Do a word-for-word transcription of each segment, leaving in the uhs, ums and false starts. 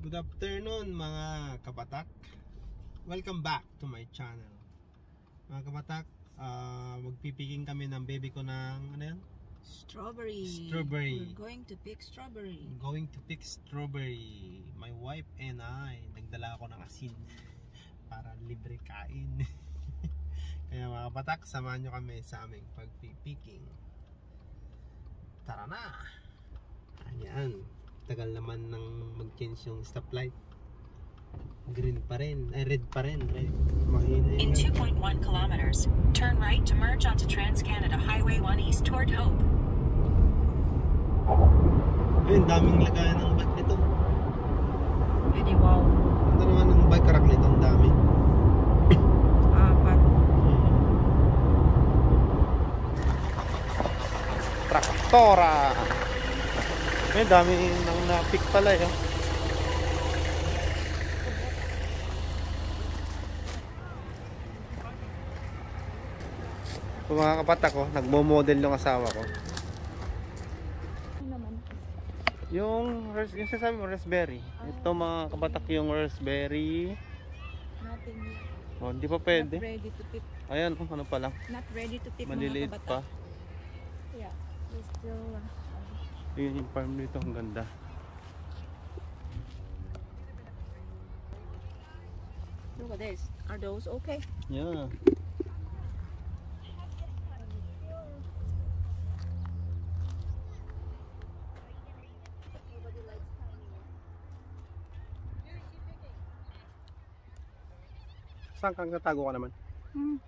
Good afternoon mga kabatak. Welcome back to my channel. Mga kabatak, uh, magpipiking kami ng baby ko ng ano yan? Strawberry. Strawberry. We're going to pick strawberry. I'm going to pick strawberry. My wife and I, nagdala ako ng asin para libre kain. Kaya mga kabatak, samahan nyo kami sa aming pagpipiking. Tara na! Ayan. Tagal naman ng mag-change yung stoplight. Green pa rin. Ay, red pa rin. Red. Mahina. In two point one kilometers, turn right to merge onto Trans-Canada Highway one East toward Hope. Ayun, daming lagayan ng bike nito. Pwede, wow. Ano naman ng bike rack nito? Ang dami. Apat. Traktora! Ay, dami nang na-pick pala eh. Kung mga kapatak ko, nagmo-model yung asawa ko. Ano naman? Yung, yung sasabi mo, raspberry. Ito mga kapatak yung raspberry. Nothing yet. Oh, hindi pa pwede. Not ready to pick. Ayan, oh, ano pa lang. Not ready to pick, Maliliit mga pa. kabata. Yeah. We're still... Uh, Yun yung farm dito, ang ganda. look at this. Are those okay? Yeah. Saan kang katago ka naman? Hmm.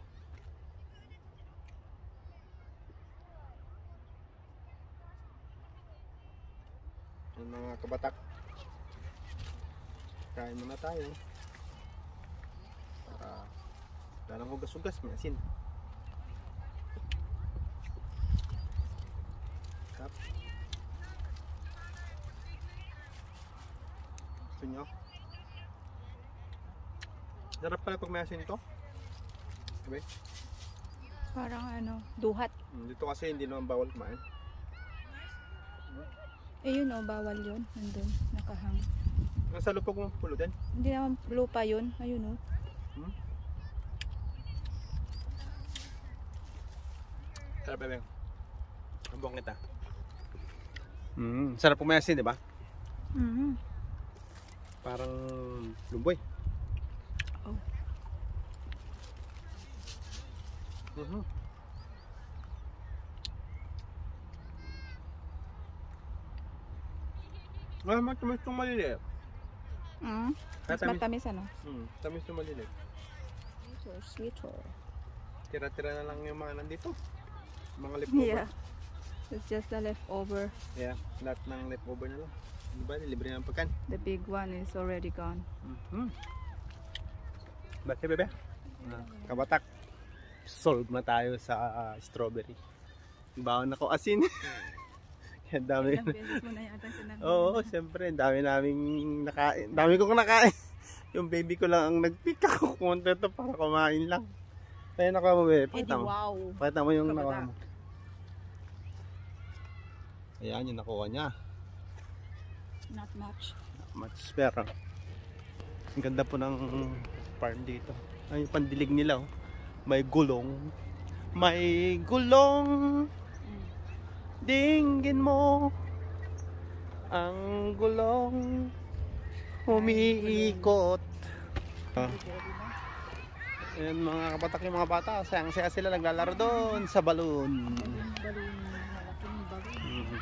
Yung mga kabatak, kain muna tayo para dalang hugas-hugas, may asin. Tap. Gusto nyo? Sarap pala pag may asin to. Okay. Parang ano, duhat. Dito kasi hindi naman bawal kumain. Eh yun oh, bawal yun. Nandun, nakahang. Nasa lupog mo pulo din? Hindi naman lupa yun. Ayun oh. Hmm? Sarap bebeng. Ang buong kita. Mm, sarap kung may asin, di ba? Mm-hmm. Parang lumboy. Oh. Mhm. Ah, matamis itong maliliit. Mm. Mas Tamis. matamis ano? Hmm, tamis itong maliliit. Sweeter, sweeter. Tira-tira na lang yung mga nandito. Mga leftover. Yeah. It's just the leftover. Yeah, lahat ng leftover na lang. Di ba? Libre ng pagkan. The big one is already gone. Mhm. Ba't bebe? Ah, kabatak. Solve na tayo sa uh, strawberry. Baon ako asin. Yan dami. Ilang beses mo na yata sinabi. Oo, siyempre, dami naming nakain. Dami kong nakain. Yung baby ko lang ang nag-pick ako. Kumunta ito para kumain lang. Kaya nakuha mo, bebe. Eh di Pakita mo. wow. Pakita mo yung Kabata. nakuha mo. Ayan, yung nakuha niya. Not much. Much pero ang ganda po ng farm dito. Ay, yung pandilig nila, oh. May gulong. May gulong. Dinggin mo ang gulong umiikot. Ah. Ayan mga kabatak, yung mga bata, sayang saya sila naglalaro doon sa balon. Balloon, malaking balloon. Mm.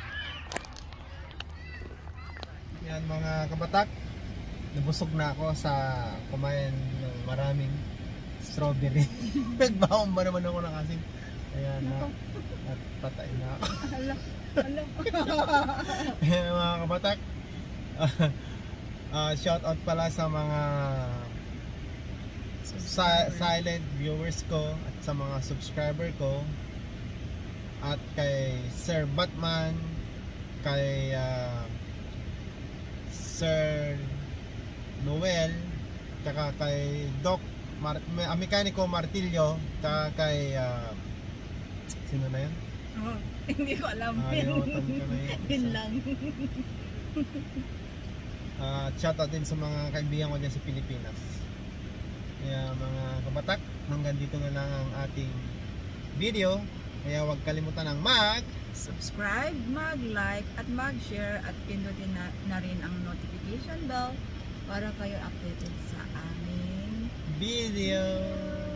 Yan mga kabatak, nabusog na ako sa kumain ng maraming strawberry. Nagbaon ba naman ako ng asin? Ayan na. At patay na ako. Hala, hala. Ayan mga kabatak. uh, shout out pala sa mga si- silent viewers ko at sa mga subscriber ko. At kay Sir Batman, kay uh, Sir Noel, tsaka kay Doc Mar uh, Mekaniko Martillo, tsaka kay uh, sino na yan? Oh, hindi ko alam. Nakalimutan ko na yun. Yun lang. At shoutout din sa mga kaibigan ko dyan sa Pilipinas. Kaya mga kabatak, hanggang dito na lang ang ating video. Kaya huwag kalimutan ng mag Subscribe, mag-like, at mag-share, at pindutin na, na rin ang notification bell para kayo updated sa aming video.